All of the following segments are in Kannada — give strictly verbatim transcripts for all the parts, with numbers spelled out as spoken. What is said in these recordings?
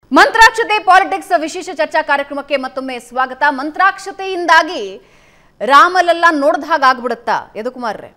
ಮಂತ್ರಾಕ್ಷತೆ ಪಾಲಿಟಿಕ್ಸ್ ವಿಶೇಷ ಚರ್ಚಾ ಕಾರ್ಯಕ್ರಮಕ್ಕೆ ಮತ್ತೊಮ್ಮೆ ಸ್ವಾಗತ. ಮಂತ್ರಾಕ್ಷತೆಯಿಂದಾಗಿ ರಾಮಲೆಲ್ಲ ನೋಡ್ದ ಹಾಗೆ ಆಗ್ಬಿಡುತ್ತಾ ಯದುಕುಮಾರ್ರೆ?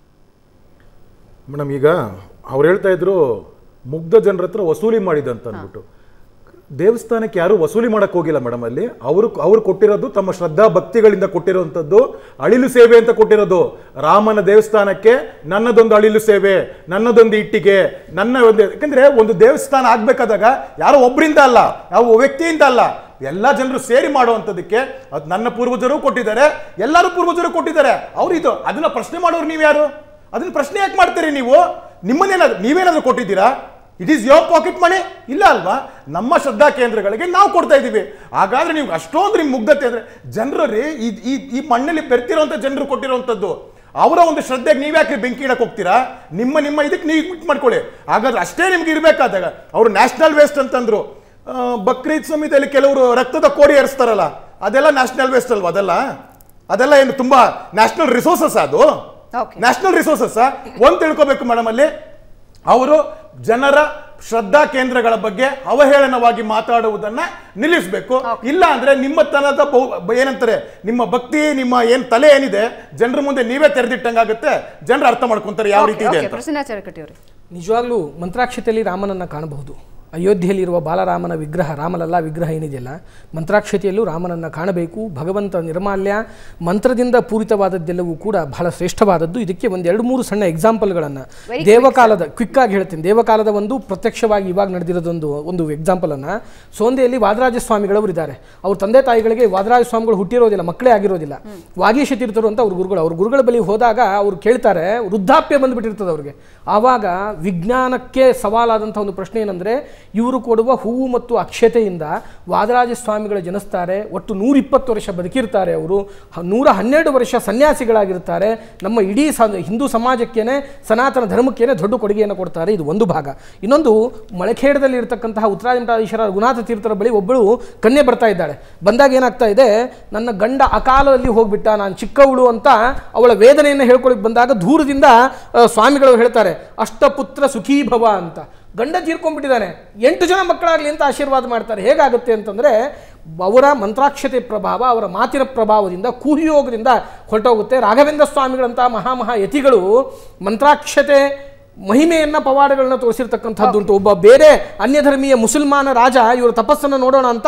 ಮೇಡಮ್, ಈಗ ಅವ್ರು ಹೇಳ್ತಾ ಇದ್ರು ಮುಗ್ಧ ಜನರ ಹತ್ರ ವಸೂಲಿ ಮಾಡಿದಂತ ಅಂದ್ಬಿಟ್ಟು. ದೇವಸ್ಥಾನಕ್ಕೆ ಯಾರು ವಸೂಲಿ ಮಾಡಕ್ ಹೋಗಿಲ್ಲ ಮೇಡಮ್. ಅಲ್ಲಿ ಅವರು ಅವ್ರು ಕೊಟ್ಟಿರೋದು ತಮ್ಮ ಶ್ರದ್ಧಾ ಭಕ್ತಿಗಳಿಂದ ಕೊಟ್ಟಿರುವಂತದ್ದು ಅಳಿಲು ಸೇವೆ ಅಂತ ಕೊಟ್ಟಿರೋದು. ರಾಮನ ದೇವಸ್ಥಾನಕ್ಕೆ ನನ್ನದೊಂದು ಅಳಿಲು ಸೇವೆ, ನನ್ನದೊಂದು ಇಟ್ಟಿಗೆ, ನನ್ನ ಒಂದು, ಯಾಕಂದ್ರೆ ಒಂದು ದೇವಸ್ಥಾನ ಆಗ್ಬೇಕಾದಾಗ ಯಾರೋ ಒಬ್ಬರಿಂದ ಅಲ್ಲ, ಯಾವ ವ್ಯಕ್ತಿಯಿಂದ ಅಲ್ಲ, ಎಲ್ಲ ಜನರು ಸೇರಿ ಮಾಡುವಂಥದ್ದಕ್ಕೆ ಅದು ನನ್ನ ಪೂರ್ವಜರು ಕೊಟ್ಟಿದ್ದಾರೆ, ಎಲ್ಲರೂ ಪೂರ್ವಜರು ಕೊಟ್ಟಿದ್ದಾರೆ. ಅವ್ರು ಇದು ಅದನ್ನ ಪ್ರಶ್ನೆ ಮಾಡೋರು ನೀವು ಯಾರು? ಅದನ್ನ ಪ್ರಶ್ನೆ ಯಾಕೆ ಮಾಡ್ತೀರಿ ನೀವು? ನಿಮ್ಮನ್ನೇನಾದ್ರು ನೀವೇನಾದ್ರೂ ಕೊಟ್ಟಿದ್ದೀರಾ? It is your pocket money ಇಲ್ಲ ಅಲ್ವಾ? ನಮ್ಮ ಶ್ರದ್ಧಾ ಕೇಂದ್ರಗಳಿಗೆ ನಾವು ಕೊಡ್ತಾ ಇದ್ದೀವಿ. ಹಾಗಾದ್ರೆ ನೀವು ಅಷ್ಟೊಂದು ನಿಮ್ ಮುಗ್ಧತೆ ಅಂದ್ರೆ ಜನರು ರೀ ಈ ಈ ಮಣ್ಣಲ್ಲಿ ಬೆರ್ತಿರೋಂಥ ಜನರು ಕೊಟ್ಟಿರೋಂಥದ್ದು. ಅವರ ಒಂದು ಶ್ರದ್ಧೆಗೆ ನೀವ್ಯಾಕೆ ಬೆಂಕಿ ಇಡಕ್ಕೆ ಹೋಗ್ತೀರಾ? ನಿಮ್ಮ ನಿಮ್ಮ ಇದಕ್ಕೆ ನೀವು ಇಟ್ ಮಾಡ್ಕೊಳ್ಳಿ. ಹಾಗಾದ್ರೆ ಅಷ್ಟೇ ನಿಮ್ಗೆ ಇರಬೇಕಾದಾಗ ಅವರು ನ್ಯಾಷನಲ್ ವೇಸ್ಟ್ ಅಂತಂದ್ರು. ಬಕ್ರೀದ್ ಸಮಿತಿಯಲ್ಲಿ ಕೆಲವರು ರಕ್ತದ ಕೋಡಿ ಏರಿಸ್ತಾರಲ್ಲ, ಅದೆಲ್ಲ ನ್ಯಾಷನಲ್ ವೇಸ್ಟ್ ಅಲ್ವಾ? ಅದೆಲ್ಲ ಅದೆಲ್ಲ ಏನು ತುಂಬಾ ನ್ಯಾಷನಲ್ ರಿಸೋರ್ಸಸ್? ಅದು ನ್ಯಾಷನಲ್ ರಿಸೋರ್ಸಸ್ ಒಂದು ತಿಳ್ಕೋಬೇಕು ಮೇಡಮ್. ಅಲ್ಲಿ ಅವರು ಜನರ ಶ್ರದ್ಧಾ ಕೇಂದ್ರಗಳ ಬಗ್ಗೆ ಅವಹೇಳನವಾಗಿ ಮಾತಾಡುವುದನ್ನ ನಿಲ್ಲಿಸಬೇಕು. ಇಲ್ಲ ಅಂದ್ರೆ ನಿಮ್ಮ ತನದ ಏನಂತಾರೆ, ನಿಮ್ಮ ಭಕ್ತಿ, ನಿಮ್ಮ ಏನ್ ತಲೆ ಏನಿದೆ ಜನರ ಮುಂದೆ ನೀವೇ ತೆರೆದಿಟ್ಟಂಗಾಗುತ್ತೆ. ಜನರು ಅರ್ಥ ಮಾಡ್ಕೊಂತಾರೆ ಯಾವ ರೀತಿ ಇದೆ ಅಂತ. ನಿಜವಾಗ್ಲೂ ಮಂತ್ರಾಕ್ಷತೆಯಲ್ಲಿ ರಾಮನನ್ನ ಕಾಣಬಹುದು. ಅಯೋಧ್ಯೆಯಲ್ಲಿರುವ ಬಾಲರಾಮನ ವಿಗ್ರಹ, ರಾಮಲಲ್ಲ ವಿಗ್ರಹ ಏನಿದೆಯಲ್ಲ, ಮಂತ್ರಾಕ್ಷತೆಯಲ್ಲೂ ರಾಮನನ್ನು ಕಾಣಬೇಕು. ಭಗವಂತ ನಿರ್ಮಾಲ್ಯ ಮಂತ್ರದಿಂದ ಪೂರಿತವಾದದ್ದೆಲ್ಲವೂ ಕೂಡ ಬಹಳ ಶ್ರೇಷ್ಠವಾದದ್ದು. ಇದಕ್ಕೆ ಒಂದು ಎರಡು ಮೂರು ಸಣ್ಣ ಎಕ್ಸಾಂಪಲ್ಗಳನ್ನು ದೇವಕಾಲದ ಕ್ವಿಕ್ ಆಗಿ ಹೇಳ್ತೀನಿ. ದೇವಕಾಲದ ಒಂದು ಪ್ರತ್ಯಕ್ಷವಾಗಿ ಇವಾಗ ನಡೆದಿರೋದೊಂದು ಒಂದು ಎಕ್ಸಾಂಪಲನ್ನು, ಸೋಂದೆಯಲ್ಲಿ ವಾದರಾಜ ಸ್ವಾಮಿಗಳವರು ಇದ್ದಾರೆ. ಅವ್ರ ತಂದೆ ತಾಯಿಗಳಿಗೆ ವಾದರಾಜ ಸ್ವಾಮಿಗಳು ಹುಟ್ಟಿರೋದಿಲ್ಲ, ಮಕ್ಕಳೇ ಆಗಿರೋದಿಲ್ಲ. ವಾಗೀಶ ತೀರ್ಥರು ಅಂತ ಅವ್ರ ಗುರುಗಳು, ಅವ್ರ ಗುರುಗಳ ಬಳಿ ಹೋದಾಗ ಅವ್ರು ಕೇಳ್ತಾರೆ, ವೃದ್ಧಾಪ್ಯ ಬಂದುಬಿಟ್ಟಿರ್ತದೆ ಅವ್ರಿಗೆ. ಆವಾಗ ವಿಜ್ಞಾನಕ್ಕೆ ಸವಾಲಾದಂಥ ಒಂದು ಪ್ರಶ್ನೆ ಏನಂದರೆ, ಇವರು ಕೊಡುವ ಹೂವು ಮತ್ತು ಅಕ್ಷತೆಯಿಂದ ವಾದರಾಜ ಸ್ವಾಮಿಗಳ ಜನಿಸ್ತಾರೆ. ಒಟ್ಟು ನೂರ ಇಪ್ಪತ್ತು ವರ್ಷ ಬದುಕಿರ್ತಾರೆ. ಅವರು ನೂರ ಹನ್ನೆರಡು ವರ್ಷ ಸನ್ಯಾಸಿಗಳಾಗಿರ್ತಾರೆ. ನಮ್ಮ ಇಡೀ ಹಿಂದೂ ಸಮಾಜಕ್ಕೇನೆ, ಸನಾತನ ಧರ್ಮಕ್ಕೇನೆ ದೊಡ್ಡ ಕೊಡುಗೆಯನ್ನು ಕೊಡ್ತಾರೆ. ಇದು ಒಂದು ಭಾಗ. ಇನ್ನೊಂದು, ಮಳಖೇಡದಲ್ಲಿ ಇರತಕ್ಕಂತಹ ಉತ್ತರಾದಿಮಠಾಧೀಶರ ರಘುನಾಥ ತೀರ್ಥರ ಬಳಿ ಒಬ್ಬಳು ಕನ್ಯೆ ಬರ್ತಾ ಇದ್ದಾಳೆ. ಬಂದಾಗ ಏನಾಗ್ತಾ ಇದೆ, ನನ್ನ ಗಂಡ ಅಕಾಲದಲ್ಲಿ ಹೋಗ್ಬಿಟ್ಟ, ನಾನು ಚಿಕ್ಕವಳು ಅಂತ ಅವಳ ವೇದನೆಯನ್ನು ಹೇಳ್ಕೊಳಕ್ಕೆ ಬಂದಾಗ ದೂರದಿಂದ ಸ್ವಾಮಿಗಳು ಹೇಳ್ತಾರೆ, ಅಷ್ಟಪುತ್ರ ಸುಖೀಭವ ಅಂತ. ಗಂಡ ತೀರ್ಕೊಂಡ್ಬಿಟ್ಟಿದ್ದಾನೆ, ಎಂಟು ಜನ ಮಕ್ಕಳಾಗಲಿ ಅಂತ ಆಶೀರ್ವಾದ ಮಾಡ್ತಾರೆ. ಹೇಗಾಗುತ್ತೆ ಅಂತಂದರೆ, ಅವರ ಮಂತ್ರಾಕ್ಷತೆ ಪ್ರಭಾವ, ಅವರ ಮಾತಿನ ಪ್ರಭಾವದಿಂದ, ಕೂಹಿಯೋಗದಿಂದ ಹೊರಟೋಗುತ್ತೆ. ರಾಘವೇಂದ್ರ ಸ್ವಾಮಿಗಳಂತಹ ಮಹಾಮಹಾ ಯತಿಗಳು ಮಂತ್ರಾಕ್ಷತೆ ಮಹಿಮೆಯನ್ನ ಪವಾಡಗಳನ್ನ ತೋರಿಸಿರ್ತಕ್ಕಂಥದ್ದುಂಟು. ಒಬ್ಬ ಬೇರೆ ಅನ್ಯಧರ್ಮೀಯ ಮುಸಲ್ಮಾನ ರಾಜ ಇವರ ತಪಸ್ಸನ್ನು ನೋಡೋಣ ಅಂತ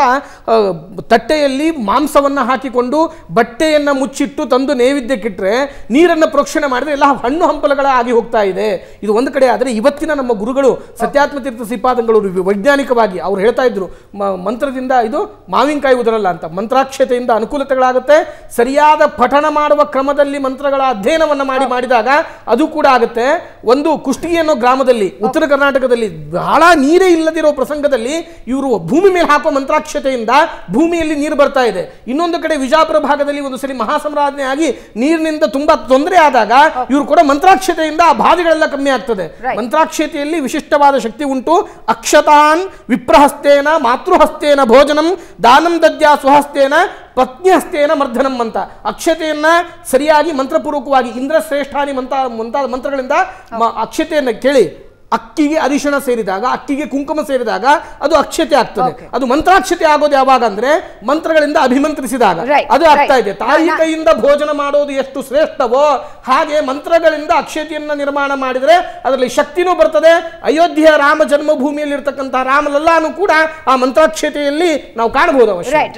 ತಟ್ಟೆಯಲ್ಲಿ ಮಾಂಸವನ್ನು ಹಾಕಿಕೊಂಡು ಬಟ್ಟೆಯನ್ನು ಮುಚ್ಚಿಟ್ಟು ತಂದು ನೈವೇದ್ಯಕ್ಕಿಟ್ಟರೆ ನೀರನ್ನು ಪ್ರೋಕ್ಷಣೆ ಮಾಡಿದ್ರೆ ಎಲ್ಲ ಹಣ್ಣು ಹಂಪಲುಗಳ ಆಗಿ ಹೋಗ್ತಾ ಇದೆ. ಇದು ಒಂದು ಕಡೆ. ಆದರೆ ಇವತ್ತಿನ ನಮ್ಮ ಗುರುಗಳು ಸತ್ಯಾತ್ಮತೀರ್ಥ ಶ್ರೀಪಾದಂಗಳು ವೈಜ್ಞಾನಿಕವಾಗಿ ಅವ್ರು ಹೇಳ್ತಾ ಇದ್ರು, ಮಂತ್ರದಿಂದ ಇದು ಮಾವಿನಕಾಯಿ ಉದರಲ್ಲ ಅಂತ. ಮಂತ್ರಾಕ್ಷತೆಯಿಂದ ಅನುಕೂಲತೆಗಳಾಗುತ್ತೆ. ಸರಿಯಾದ ಪಠಣ ಮಾಡುವ ಕ್ರಮದಲ್ಲಿ ಮಂತ್ರಗಳ ಅಧ್ಯಯನವನ್ನು ಮಾಡಿ ಮಾಡಿದಾಗ ಅದು ಕೂಡ ಆಗುತ್ತೆ. ಒಂದು ಕುಷ್ಟಿ ಅನ್ನೋ ಗ್ರಾಮದಲ್ಲಿ, ಉತ್ತರ ಕರ್ನಾಟಕದಲ್ಲಿ ಬಹಳ ನೀರೇ ಇಲ್ಲದಿರೋ ಪ್ರಸಂಗದಲ್ಲಿ ಇವರು ಭೂಮಿ ಮೇಲೆ ಹಾಕೋ ಮಂತ್ರಾಕ್ಷತೆಯಿಂದ ಭೂಮಿಯಲ್ಲಿ ನೀರು ಬರ್ತಾ ಇದೆ. ಇನ್ನೊಂದು ಕಡೆ ವಿಜಾಪುರ ಭಾಗದಲ್ಲಿ ಒಂದು ಸರಿ ಮಹಾಸಂರಾಧನೆ ಆಗಿ ನೀರಿನಿಂದ ತುಂಬಾ ತೊಂದರೆ ಆದಾಗ ಇವರು ಕೂಡ ಮಂತ್ರಾಕ್ಷತೆಯಿಂದ ಆ ಬಾಧೆಗಳೆಲ್ಲ ಕಮ್ಮಿ ಆಗ್ತದೆ. ಮಂತ್ರಾಕ್ಷತೆಯಲ್ಲಿ ವಿಶಿಷ್ಟವಾದ ಶಕ್ತಿ ಉಂಟು. ಅಕ್ಷತಾನ್ ವಿಪ್ರಹಸ್ತೇನ ಮಾತೃಹಸ್ತೇನ ಭೋಜನಂ ದಾನಂ ದದ್ಯಾ ಸ್ವಹಸ್ತೇನ ಪತ್ನಿ ಹಸ್ತೇನ ಮರ್ಧನಂ ಅಂತ. ಅಕ್ಷತೆಯನ್ನ ಸರಿಯಾಗಿ ಮಂತ್ರಪೂರ್ವಕವಾಗಿ ಇಂದ್ರಶ್ರೇಷ್ಠಾನಿ ಮಂತ ಮುಂತಾದ ಮಂತ್ರಗಳಿಂದ ಅಕ್ಷತೆಯನ್ನು ಕೇಳಿ, ಅಕ್ಕಿಗೆ ಅರಿಶಿಣ ಸೇರಿದಾಗ, ಅಕ್ಕಿಗೆ ಕುಂಕುಮ ಸೇರಿದಾಗ ಅದು ಅಕ್ಷತೆ ಆಗ್ತದೆ. ಅದು ಮಂತ್ರಾಕ್ಷತೆ ಆಗೋದು ಯಾವಾಗ ಅಂದ್ರೆ ಮಂತ್ರಗಳಿಂದ ಅಭಿಮಂತ್ರಿಸಿದಾಗ ಅದು ಆಗ್ತಾ ಇದೆ. ತಾಯಿ ಕೈಯಿಂದ ಭೋಜನ ಮಾಡೋದು ಎಷ್ಟು ಶ್ರೇಷ್ಠವೋ ಹಾಗೆ ಮಂತ್ರಗಳಿಂದ ಅಕ್ಷತೆಯನ್ನ ನಿರ್ಮಾಣ ಮಾಡಿದ್ರೆ ಅದರಲ್ಲಿ ಶಕ್ತಿನೂ ಬರ್ತದೆ. ಅಯೋಧ್ಯೆಯ ರಾಮ ಜನ್ಮಭೂಮಿಯಲ್ಲಿ ಇರ್ತಕ್ಕಂತಹ ರಾಮಲಲ್ಲಾನು ಕೂಡ ಆ ಮಂತ್ರಾಕ್ಷತೆಯಲ್ಲಿ ನಾವು ಕಾಣಬಹುದು.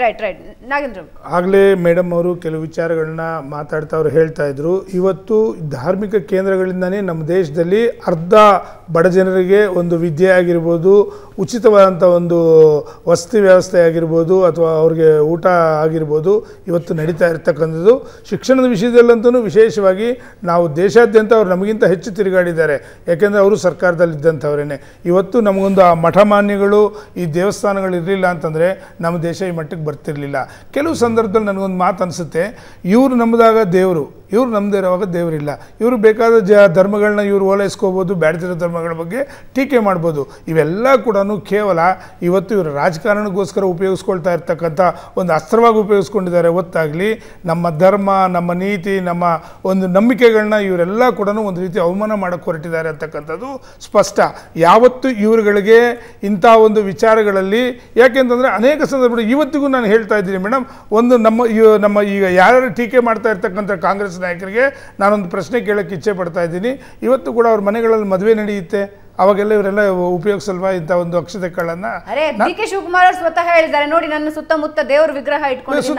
ಆಗ್ಲೇ ಮೇಡಮ್ ಅವರು ಕೆಲವು ವಿಚಾರಗಳನ್ನ ಮಾತಾಡ್ತಾ ಅವ್ರು ಹೇಳ್ತಾ ಇದ್ರು. ಇವತ್ತು ಧಾರ್ಮಿಕ ಕೇಂದ್ರಗಳಿಂದಾನೇ ನಮ್ಮ ದೇಶದಲ್ಲಿ ಅರ್ಧ ಬಡ ಜನರಿಗೆ ಒಂದು ವಿದ್ಯೆ ಆಗಿರ್ಬೋದು, ಉಚಿತವಾದಂಥ ಒಂದು ವಸತಿ ವ್ಯವಸ್ಥೆ ಆಗಿರ್ಬೋದು, ಅಥವಾ ಅವ್ರಿಗೆ ಊಟ ಆಗಿರ್ಬೋದು ಇವತ್ತು ನಡೀತಾ ಇರ್ತಕ್ಕಂಥದ್ದು. ಶಿಕ್ಷಣದ ವಿಷಯದಲ್ಲಂತೂ ವಿಶೇಷವಾಗಿ ನಾವು ದೇಶಾದ್ಯಂತ ಅವ್ರು ನಮಗಿಂತ ಹೆಚ್ಚು ತಿರುಗಾಡಿದ್ದಾರೆ. ಯಾಕೆಂದರೆ ಅವರು ಸರ್ಕಾರದಲ್ಲಿದ್ದಂಥವ್ರೇನೆ. ಇವತ್ತು ನಮಗೊಂದು ಆ ಮಠಮಾನ್ಯಗಳು, ಈ ದೇವಸ್ಥಾನಗಳು ಇರಲಿಲ್ಲ ಅಂತಂದರೆ ನಮ್ಮ ದೇಶ ಈ ಮಟ್ಟಕ್ಕೆ ಬರ್ತಿರ್ಲಿಲ್ಲ. ಕೆಲವು ಸಂದರ್ಭದಲ್ಲಿ ನನಗೊಂದು ಮಾತು ಅನಿಸುತ್ತೆ, ಇವರು ನಮ್ಮದಾಗ ದೇವರು, ಇವ್ರು ನಮ್ಮದೇ ಇರುವಾಗ ದೇವರಿಲ್ಲ. ಇವರು ಬೇಕಾದ ಜ ಧರ್ಮಗಳನ್ನ ಇವರು ಓಲೈಸ್ಕೋಬೋದು, ಬ್ಯಾಡ್ದಿರೋ ಧರ್ಮಗಳ ಬಗ್ಗೆ ಟೀಕೆ ಮಾಡ್ಬೋದು. ಇವೆಲ್ಲ ಕೂಡ ಕೇವಲ ಇವತ್ತು ಇವರು ರಾಜಕಾರಣಕ್ಕೋಸ್ಕರ ಉಪಯೋಗಿಸ್ಕೊಳ್ತಾ ಇರ್ತಕ್ಕಂಥ ಒಂದು ಅಸ್ತ್ರವಾಗಿ ಉಪಯೋಗಿಸ್ಕೊಂಡಿದ್ದಾರೆ. ಹೊತ್ತಾಗಲಿ ನಮ್ಮ ಧರ್ಮ, ನಮ್ಮ ನೀತಿ, ನಮ್ಮ ಒಂದು ನಂಬಿಕೆಗಳನ್ನ ಇವರೆಲ್ಲ ಕೂಡ ಒಂದು ರೀತಿ ಅವಮಾನ ಮಾಡೋಕ್ಕೆ ಹೊರಟಿದ್ದಾರೆ ಅಂತಕ್ಕಂಥದ್ದು ಸ್ಪಷ್ಟ. ಯಾವತ್ತು ಇವರುಗಳಿಗೆ ಇಂಥ ಒಂದು ವಿಚಾರಗಳಲ್ಲಿ, ಯಾಕೆಂತಂದರೆ ಅನೇಕ ಸಂದರ್ಭಗಳು ಇವತ್ತಿಗೂ ನಾನು ಹೇಳ್ತಾ ಇದ್ದೀನಿ ಮೇಡಮ್, ಒಂದು ನಮ್ಮ ನಮ್ಮ ಈಗ ಯಾರು ಟೀಕೆ ಮಾಡ್ತಾ ಇರ್ತಕ್ಕಂಥ ಕಾಂಗ್ರೆಸ್ ನಾಯಕರಿಗೆ ನಾನೊಂದು ಪ್ರಶ್ನೆ ಕೇಳೋಕ್ಕೆ ಇಚ್ಛೆ ಪಡ್ತಾ ಇದ್ದೀನಿ. ಇವತ್ತು ಕೂಡ ಅವ್ರ ಮನೆಗಳಲ್ಲಿ ಮದುವೆ ನಡೆಯುತ್ತೆ, ಅವಾಗೆಲ್ಲ ಇವರೆಲ್ಲ ಉಪಯೋಗಿಸಲ್ವಾ ಇಂಥ ಒಂದು ಅಕ್ಷತೆಗಳನ್ನ? ಅರೆ ಡಿ ಕೆ ಶಿವಕುಮಾರ್ ಅವರು ಸ್ವತಃ ಹೇಳಿದ್ದಾರೆ, ನೋಡಿ ನನ್ನ ಸುತ್ತಮುತ್ತ ದೇವ್ರ ವಿಗ್ರಹ ಇಟ್ಕೊಂಡಿದ್ದೀನಿ,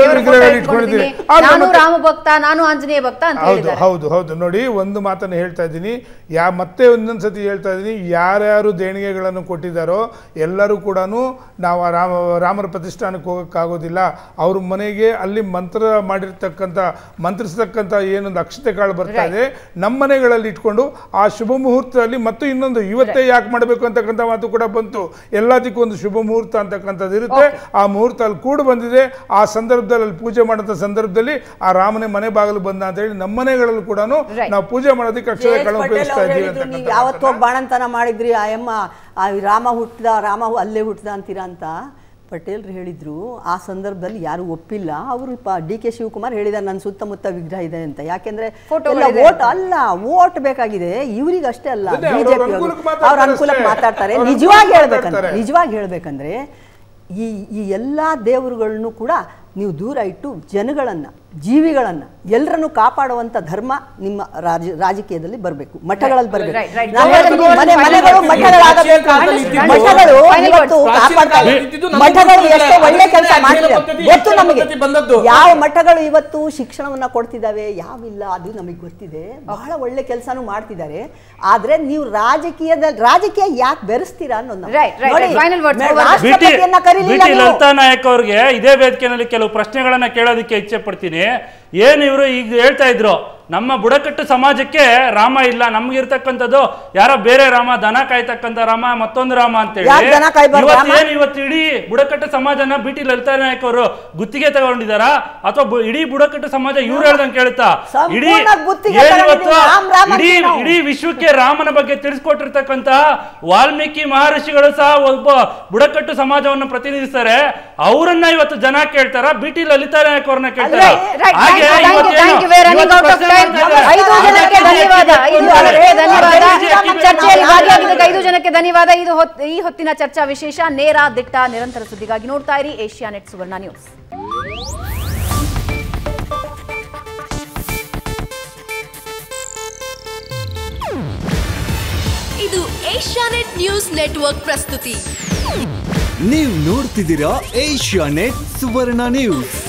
ನಾನು ರಾಮ ಭಕ್ತ, ನಾನು ಆಂಜನೇಯ ಭಕ್ತ ಅಂತ ಹೇಳಿದ್ದಾರೆ. ಹೌದು ಹೌದು ನೋಡಿ, ಒಂದು ಮಾತನ್ನು ಹೇಳ್ತಾ ಇದ್ದೀನಿ, ಯಾ ಮತ್ತೆ ಒಂದೊಂದ್ಸತಿ ಹೇಳ್ತಾ ಇದ್ದೀನಿ, ಯಾರ್ಯಾರು ದೇಣಿಗೆಗಳನ್ನು ಕೊಟ್ಟಿದ್ದಾರೋ ಎಲ್ಲರೂ ಕೂಡ ನಾವು ರಾಮ ರಾಮರ ಪ್ರತಿಷ್ಠಾನಕ್ಕೆ ಹೋಗೋಕ್ಕಾಗೋದಿಲ್ಲ. ಅವ್ರ ಮನೆಗೆ ಅಲ್ಲಿ ಮಂತ್ರ ಮಾಡಿರ್ತಕ್ಕಂಥ ಮಂತ್ರಿಸ್ತಕ್ಕಂಥ ಏನೊಂದು ಅಕ್ಷತೆ ಕಾಳು ಬರ್ತಾ ಇದೆ, ನಮ್ಮ ಮನೆಗಳಲ್ಲಿ ಇಟ್ಕೊಂಡು ಆ ಶುಭ ಮುಹೂರ್ತದಲ್ಲಿ ಮತ್ತು ಇನ್ನೊಂದು ಇವತ್ತೇ ಯಾಕೆ ಮಾಡಬೇಕು ಅಂತಕ್ಕಂಥ ಮಾತು ಕೂಡ ಬಂತು. ಎಲ್ಲದಕ್ಕೂ ಒಂದು ಶುಭ ಮುಹೂರ್ತ ಅಂತಕ್ಕಂಥದ್ದು ಇರುತ್ತೆ. ಆ ಮುಹೂರ್ತ ಅಲ್ಲಿ ಕೂಡ ಬಂದಿದೆ. ಆ ಸಂದರ್ಭದಲ್ಲಿ ಅಲ್ಲಿ ಪೂಜೆ ಮಾಡೋಂಥ ಸಂದರ್ಭದಲ್ಲಿ ಆ ರಾಮನೇ ಮನೆ ಬಾಗಿಲು ಬಂದ ಅಂತ ಹೇಳಿ ನಮ್ಮ ಮನೆಗಳಲ್ಲೂ ಕೂಡ ನಾವು ಪೂಜೆ ಮಾಡೋದಕ್ಕೆ ಅಕ್ಷತೆಗಳನ್ನ ಉಪಯೋಗಿಸ್ತಾ ಇದ್ದೀವಿ. ನೀವು ಯಾವತ್ತೋ ಬಾಣಂತನ ಮಾಡಿದ್ರಿ, ಆ ಅಮ್ಮ ರಾಮ ಹುಟ್ಟಿದ, ರಾಮ ಅಲ್ಲೇ ಹುಟ್ಟಿದ ಅಂತೀರಾ ಅಂತ ಪಟೇಲ್ರು ಹೇಳಿದ್ರು. ಆ ಸಂದರ್ಭದಲ್ಲಿ ಯಾರು ಒಪ್ಪಿಲ್ಲ. ಅವರು ಡಿ ಕೆ ಶಿವಕುಮಾರ್ ಹೇಳಿದ್ದಾರೆ ನನ್ನ ಸುತ್ತಮುತ್ತ ವಿಗ್ರಹ ಇದೆ ಅಂತ. ಯಾಕೆಂದ್ರೆ ವೋಟ್ ಅಲ್ಲ, ವೋಟ್ ಬೇಕಾಗಿದೆ ಇವ್ರಿಗೆ ಅಷ್ಟೇ ಅಲ್ಲ, ಬಿಜೆಪಿ ಅವ್ರ ಅನುಕೂಲಕ್ಕೆ ಮಾತಾಡ್ತಾರೆ. ನಿಜವಾಗಿ ಹೇಳ್ಬೇಕಂದ್ರೆ ನಿಜವಾಗಿ ಹೇಳ್ಬೇಕಂದ್ರೆ ಈ ಈ ಎಲ್ಲ ದೇವರುಗಳನ್ನು ಕೂಡ ನೀವು ದೂರ ಇಟ್ಟು ಜನಗಳನ್ನು, ಜೀವಿಗಳನ್ನು ಎಲ್ಲರನ್ನು ಕಾಪಾಡುವಂಥ ಧರ್ಮ ನಿಮ್ಮ ರಾಜ ರಾಜಕೀಯದಲ್ಲಿ ಬರಬೇಕು, ಮಠಗಳಲ್ಲಿ ಬರಬೇಕು. ಮಠಗಳು ಎಷ್ಟೋ ಒಳ್ಳೆ ಕೆಲಸ ಮಾಡ್ತಿದ್ದಾವೆ ಗೊತ್ತು ನಮಗೆ. ಯಾವ ಮಠಗಳು ಇವತ್ತು ಶಿಕ್ಷಣವನ್ನ ಕೊಡ್ತಿದ್ದಾವೆ, ಯಾವಿಲ್ಲ ಅದು ನಮಗೆ ಗೊತ್ತಿದೆ. ಬಹಳ ಒಳ್ಳೆ ಕೆಲಸನೂ ಮಾಡ್ತಿದ್ದಾರೆ. ಆದ್ರೆ ನೀವು ರಾಜಕೀಯದ ರಾಜಕೀಯ ಯಾಕೆ ಬೆರೆಸ್ತೀರಾ ಅನ್ನೋದು. ರಾಷ್ಟ್ರಪತಿಯನ್ನ ಕರೀಲಿಲ್ಲ. ಲಲಿತಾ ನಾಯಕ್ ಅವ್ರಿಗೆ ಇದೇ ವೇದಿಕೆಯಲ್ಲಿ ಕೆಲವು ಪ್ರಶ್ನೆಗಳನ್ನ ಕೇಳೋದಕ್ಕೆ ಇಚ್ಛೆ ಪಡ್ತೀನಿ. ಏನು ಇವರು ಈಗ ಹೇಳ್ತಾ ಇದ್ರು, ನಮ್ಮ ಬುಡಕಟ್ಟು ಸಮಾಜಕ್ಕೆ ರಾಮ ಇಲ್ಲ, ನಮ್ಗಿರ್ತಕ್ಕಂಥದ್ದು ಯಾರೋ ಬೇರೆ ರಾಮ, ದನ ಕಾಯ್ತಕ್ಕಂಥ ರಾಮ, ಮತ್ತೊಂದು ರಾಮ ಅಂತ ಹೇಳಿ ಇವತ್ತೇನು ಇವತ್ತು ಇಡೀ ಬುಡಕಟ್ಟು ಸಮಾಜನ ಬಿ ಟಿ ಲಲಿತಾ ನಾಯಕ್ ಅವರು ಗುತ್ತಿಗೆ ತಗೊಂಡಿದಾರ ಅಥವಾ ಇಡೀ ಬುಡಕಟ್ಟು ಸಮಾಜ ಇವ್ರು ಹೇಳ್ದಂಗೆ ಕೇಳುತ್ತಾ? ಇಡೀ ಏನಿವತ್ತು ಇಡೀ ಇಡೀ ವಿಶ್ವಕ್ಕೆ ರಾಮನ ಬಗ್ಗೆ ತಿಳಿಸ್ಕೊಟ್ಟಿರ್ತಕ್ಕಂಥ ವಾಲ್ಮೀಕಿ ಮಹರ್ಷಿಗಳು ಸಹ ಒಬ್ಬ ಬುಡಕಟ್ಟು ಸಮಾಜವನ್ನು ಪ್ರತಿನಿಧಿಸ್ತಾರೆ. ಅವರನ್ನ ಇವತ್ತು ಜನ ಕೇಳ್ತಾರ, ಬಿ ಟಿ ಲಲಿತಾ ನಾಯಕ್ ಅವ್ರನ್ನ ಕೇಳ್ತಾರ. ಹಾಗೆ ಚರ್ಚೆಯಲ್ಲಿ ಭಾಗಿಯಾಗಿದ್ದ ಐದು ಜನಕ್ಕೆ ಧನ್ಯವಾದ. ಇದು ಈ ಹೊತ್ತಿನ ಚರ್ಚಾ ವಿಶೇಷ. ನೇರ, ದಿಟ್ಟ, ನಿರಂತರ ಸುದ್ದಿಗಾಗಿ ನೋಡ್ತಾ ಇರಿ ಏಷ್ಯಾನೆಟ್ ಸುವರ್ಣ ನ್ಯೂಸ್. ಇದು ಏಷ್ಯಾನೆಟ್ ನ್ಯೂಸ್ ನೆಟ್ವರ್ಕ್ ಪ್ರಸ್ತುತಿ. ನೀವು ನೋಡ್ತಿದ್ದೀರಾ ಏಷ್ಯಾನೆಟ್ ಸುವರ್ಣ ನ್ಯೂಸ್.